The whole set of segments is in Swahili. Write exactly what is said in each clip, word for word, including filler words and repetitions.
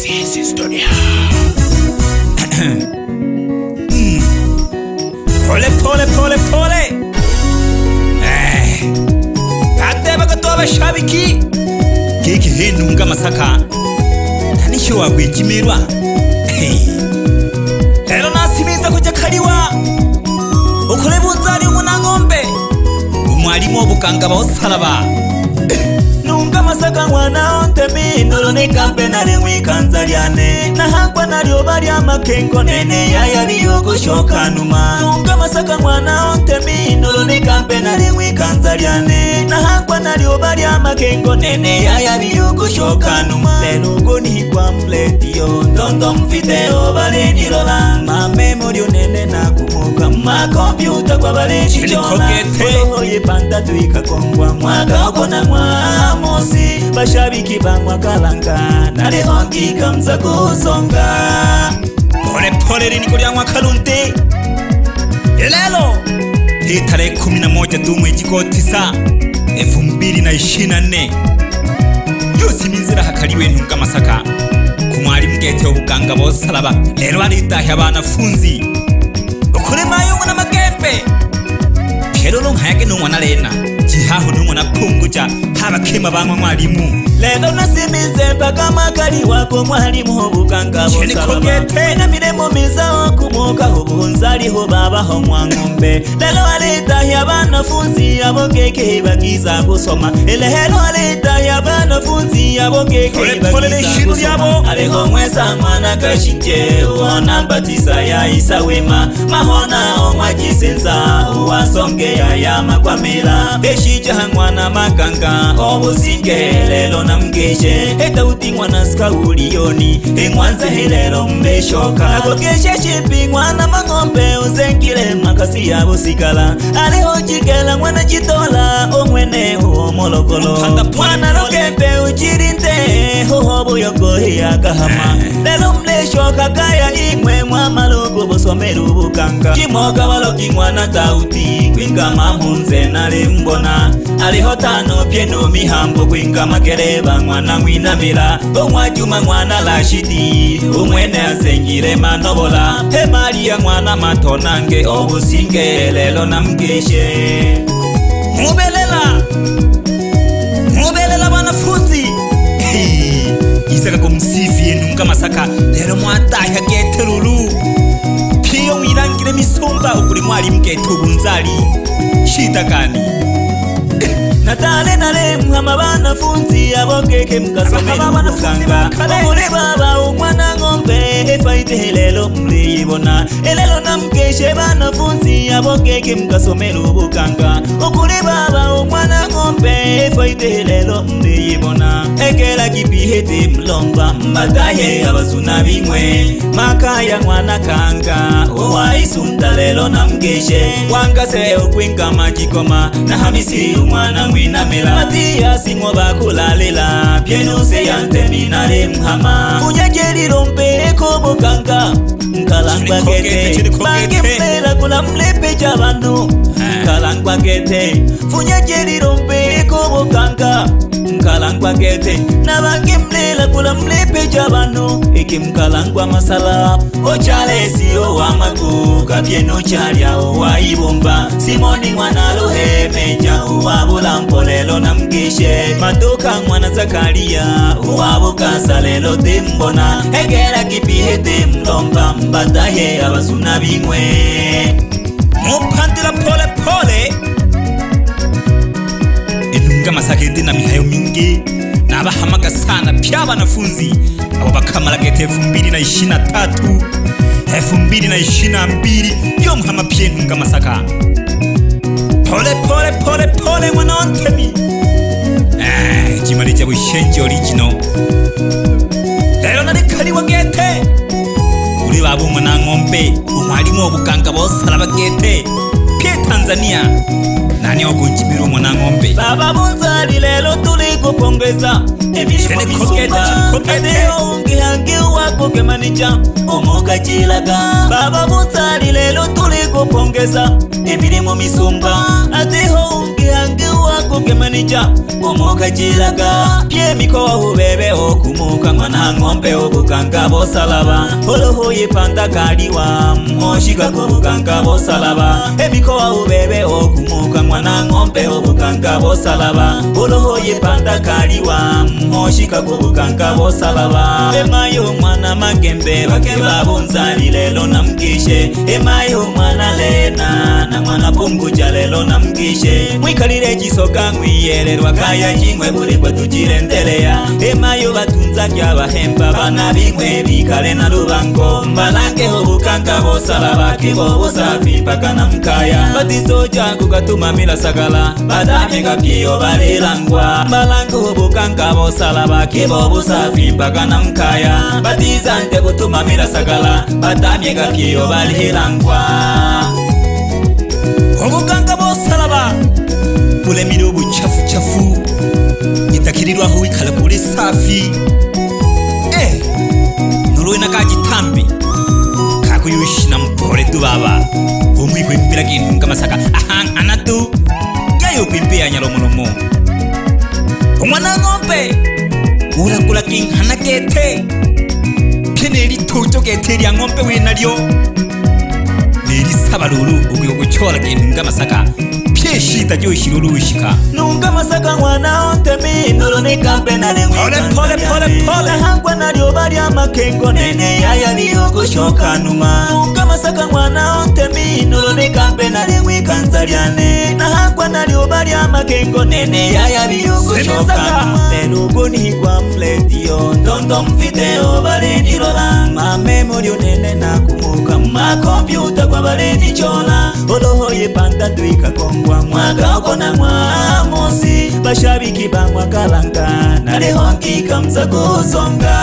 This is Tony. Pole pole pole pole. Eh. Ateba katoba shabiki. Kiki hinunga masaka. Tanisho wagwikimirwa. Lero nasimiza kuja kaliwa. Ukole bunzari umunangombe. Umwalimu w'obukanga bawusaraba. Nunga masaka mwana ontemi nurone kampe nare mwikanza lyane nahangwa naryo bari amakengo nene yayari yogoshoka numa Nunga masaka mwana ontemi nurone kampe nare mwikanza lyane nahangwa naryo bari amakengo nene yayari yogoshoka numa Lero goni kwa mletiyo ndondo mfite obale nirola ma memory nene nakumuka ma computer kwa bale chichona Oye panda tuika kongwa mwaka okona mwa mosi bashabiki bangwa kalanga nare hongika mza kuzonga Pole pole rini kuria mwa kalunte Elelo Hitare kumi na moja dumwe jiko tisa elfu mbili na ishirini na nne Yosi minzira hakaliwe nunga masaka Kumwalimu gete obukanga bosaraba Lero aritahe abanafunzi Ukuri mayungu na magembe Kero longhayake n'umwana lena Jihaho n'umwana punguja haba kema bangwa mwalimu Lero nasimize mpaka makali wako mwalimu obukanga bosaraba Na miremo miza okumuka obunzali ho baba ho mwangombe Lero alitahe abanafunzi abokeke bagiza gusoma Elehero alitahe abanafunzi abokeke bagiza gusoma Aleho mwesa mwana kashinje uona batisa ya isawema Mahona omwajisenza uwasonge ya yama kwa mila Beshija mwana makanga obusinge lelo na mgeshe Eta uti mwana skauli yoni Engwanza helelo mbeshoka Nagogeshe shipi mwana mangombe Uzengile makasi ya busikala Aleho jikela mwana jitola Omwene huo molokolo Mwana rokepe uchirinte Huho yoko hiya kahama Lelo mleshoka kaya imwe Mwama logo bosomeru bukanga Kimoga waloki mwana tauti Kwinga mahunze nare mbona Aliho tano pieno mihambo Kwinga makereba mwana mwinamila Omwa juma mwana lashidi Umwene asengire manobola He Maria mwana matonange Obusinge lelo na mgeshe Mubelela Mubelela wanafunzi Isaka kumsifi yenunga masaka Lero mwataha gete lulu Kiyo wirangire misumba Ukuri mwalimu gete ubunzali Shitakani Natale nale mhama banafunzi abokeke mkasomeni mukanga Umure baba umwana ngombe Efaite helelo mliyibona Elelo na mkeshe banafunzi abokeke mkasomeni mukanga Ukure baba umwana ngombe Efaite helelo mliyibona Ekela kipihete mlomba Mbataye abasuna bimwe Makaya mwana kanga Uwa isunda lelo na mkeshe Wangase ukwinga majikoma Na hamisi umwana mwina mela Matia singo bakulalela Pieno se yante minare mhama Kunyajeri rompe eko bokanga Nkalangwa gete Bange mlela kula mlepe jabano Nkalangwa gete Funyajeri rompe eko bokanga Nkalangwa gete Na bange mlela kula mlepe jabano Eki mkalangwa masala Ochale siyo wa makuka Pieno chalia uwa ibomba Simoni mwana lohe meja uwa bulampo lelo na mgishe Matoka mwana Zakaria uwabuka lelo dembona Egera kipihete mlomba Mbatahe abasuna bimwe Mupandira pole pole Enunga masakete na mihayo mingi Na abahamaka sana pya banafunzi Abo bakamala gete elfu mbili na ishirini na tatu elfu mbili na ishirini na mbili Yo mhama pye nunga masaka Pole pole pole pole mwana ontemi Eh, jimari jabu shenji original Lero nari kariwa gete Uri babu mwana ngombe Umwalimu w'obukanga bosaraba gete Pye Tanzania Nani wakunjimiru mwana ngombe Baba bunzali lelo tuli kupongeza Emirimo misumba Edeo ungi hangi wako kemanicha Omoka jilaga Baba bunzali lelo tuli kupongeza Emirimo misumba Edeo ungi hangi wako kugemanija omoka jilaga pye mikoa ubebe okumuka mwana ngombe obukanga bosalaba oloho yepanda kaliwa moshika kubukanga bosalaba emikoa ubebe okumuka mwana ngombe obukanga bosalaba oloho yepanda kaliwa moshika kubukanga bosalaba emayo mwana magembe bakeba bonzali lelo namkishe emayo mwana lena na mwana pungu jalelo namkishe mwikalire jisoka ngwiyererwa kaya jingwe buri kwa tujirendelea emayo batunza kyabahemba bana bingwe bikale na lubango mbalange obukanga bosalaba kibo busafi paka namkaya batizoja kugatuma mila sagala badame gapyo balilangwa mbalange obukanga bosalaba kibo busafi paka namkaya batizante kutuma mila sagala badame gapyo balilangwa obukanga bosalaba bulemire obuchafu chafu itakirirwa aho wikala kuri safi eh nuluwe nakagitambi kakuyushina mpore tubaba umwigwe mbira kintunga masaka aha anatu yayo pimpe anyalo munomo umwana ngombe urakula kinhana kete keneri tojo kete lya ngombe wenalyo neri sabalulu ugiye guchora kintunga masaka shita jo shiruru shika nunga masaka mwana ontemi nolonika pena ne pole pole pole pole hangwa na lyo bali amakengo nene yaya niyo kushoka numa nunga masaka mwana ontemi nolonika pena ne wikanzaliane na hangwa na lyo bali amakengo nene yaya niyo kushoka lelo goni kwa mledio ndondo mvideo bali nilola ma memory nene na kumuka ma computer kwa bali nichola oloho yepanda tuika kongwa mwaka okona mwamosi bashabiki bamwa kalanga nalihongika mzagozonga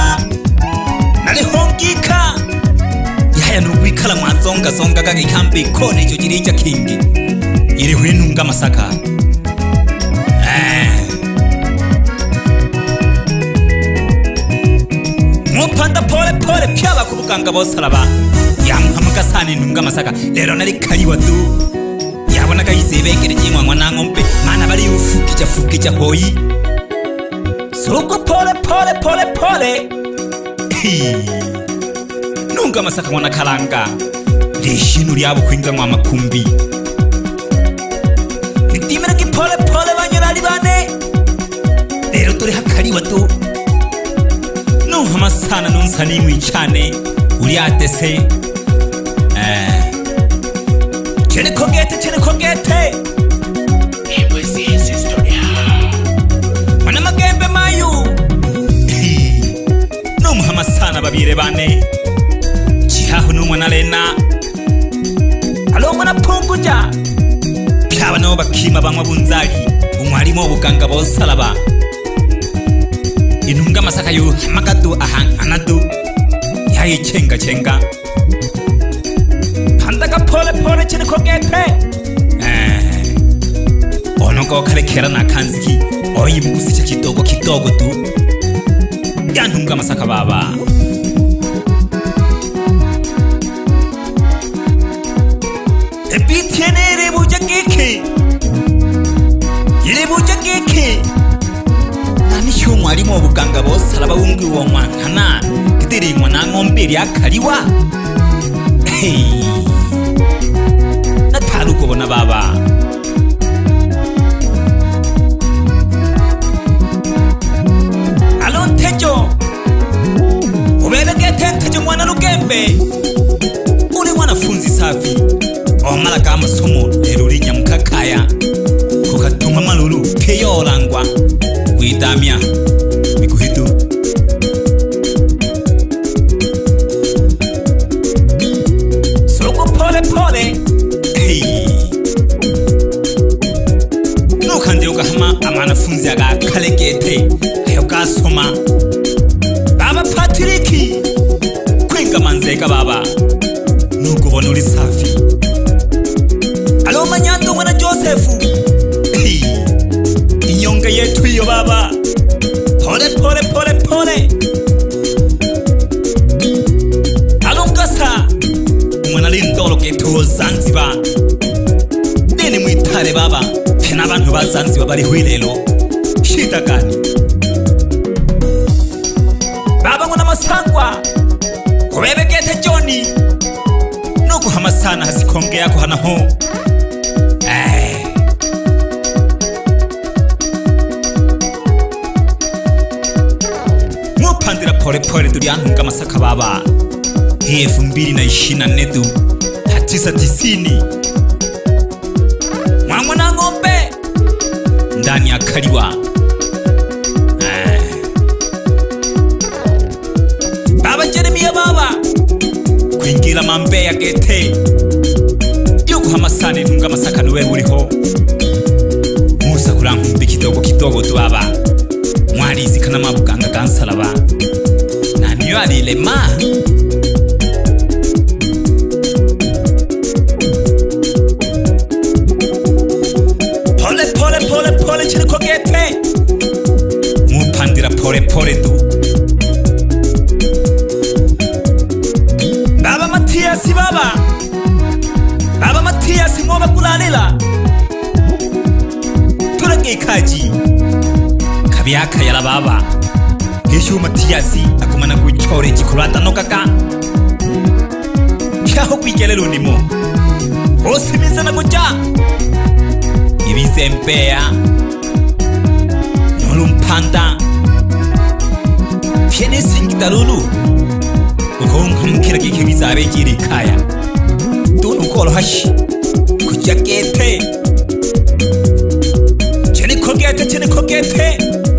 nalihongika yaya nurwikala mwazonga zonga kage kambi kone icho chiricha kingi iri hwinunga masaka eh mupanda pole pole pyaba kubukanga bosalaba yamuhamuka sani nunga masaka lero nali kaliwa tu yabona kayisebekere jimwa mwana ngombe mana bali ufukija fukija hoyi soko pole pole pole pole nunga masaka mwana kalanga lishinu lyabo kwinga mwa makumbi ndimera ki pole pole banyurali bane lero turi hakaliwa tu no hamasana nunsani mwicane uri atese eh chene kongete chene kongete ebo sisi historia wana magembe mayu no muhama sana babire bane chihaho no mwana lena alo mwana punguja byaba no bakima bamwa bunzali umwalimo obukanga bosalaba inunga masaka yo makatu ahanganatu yayi chenga chenga handaka pole pole chene kongete eh onoko kale kera na kanziki oyi mbusi cha kidogo kidogo tu yanunga masaka baba ebitienere buja keke yele buja keke nani sho mwalimo obuganga bosalaba wungi wo mwana kitiri mwana ngombe lya kaliwa hey natalu kubona baba alo tejo ubele gete tejo mwana lugembe uli mwanafunzi safi omala kama somo lero linya mkakaya kukatuma malulu peyo langwa kuidamia mikuhitu soko pole pole hey nukande ukahama amanafunzi aga kalekete ayo kasoma baba Patriki kwinga manzeka baba nukubona uri safi alo manyando mwana Josefu hey inyonga yetu iyo baba pole pole pole pole alo nkasa mwana lindolo ketu Zanzibar deni mwitale baba pena abantu ba Zanzibar bali hwilelo shida gani baba ngona masangwa kubebekete Johnny nuko hamasana hasikonge yako hana ho eh mupandira pole pole turi antunga masaka baba elfu mbili na ishirini na nne tu hatisa tisini mwangu na ngombe ndani ya Kaliwa eh. Baba Jeremia baba kuingira mambe ya gete yuko hamasani ntunga masaka nuwe uriho musa kurankumbi kidogo kidogo tu baba mwarizi kana mabuganga kansaraba na niyo ari lema pole pole pole pole chini kogete mupandira pole pole tu baba Matias baba baba Matias ngoba kulalila turage kaji kabyaka yala baba Gesho Matias akumana kuchore chikurata no kaka yaho kwigelelo ndimo osimiza na kuja ibizempea nolumpanda fiene singitalulu ukonga mkira kike bizabe kiri kaya tunu kolo hashi kujakete chene kogete chene kogete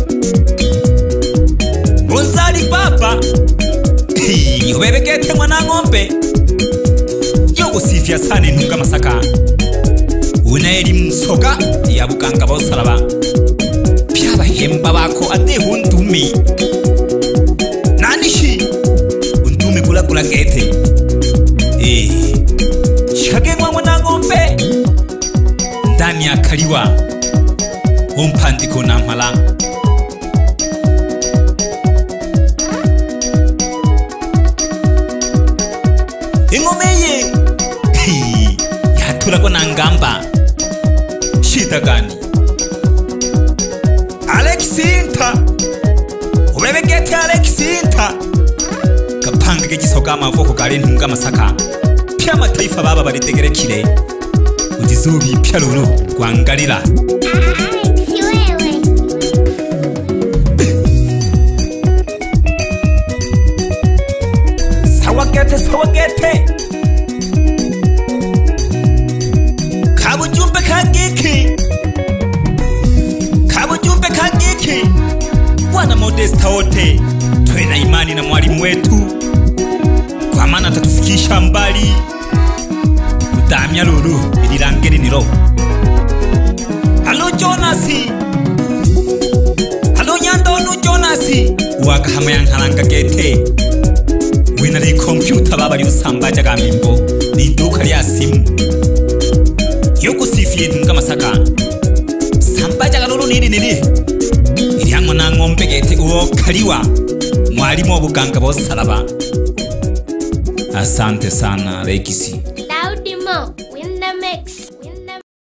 bonzali baba ubebekete mwana ngombe yogo sifia sane ntunga masaka una elimu soka ya bukanga bosaraba byaba hemba bako ate hundumi nanishi undumi kula kula gete eh chage mwana ngombe ndani ya Kaliwa umpandiko na mpala ingomeye yatura ko nangamba shida gani Alex Inta ubebekete Alex Inta kapanga kegisoka amavoko kale ntunga masaka pya mataifa baba baritegerekire utizubi pya lulu kwangalira Alex wewe sawakete sawakete kabujumbe kangiki kabujumbe kangiki wana Modesta wote twena imani na mwalimu wetu kwa maana atatufikisha mbali kutamya lulu ilirangeri niro halo Jonasi halo Nyandonu Jonasi waka hama yankaranga gete wina li computer baba li usambaja gamimbo ni duka lya simu yoko sifie ntunga masaka sambaja galulu nini nini iliango na ngombe gete uo Kaliwa mwalimu wabuganga bosaraba asante sana Lekisi Daudi Mo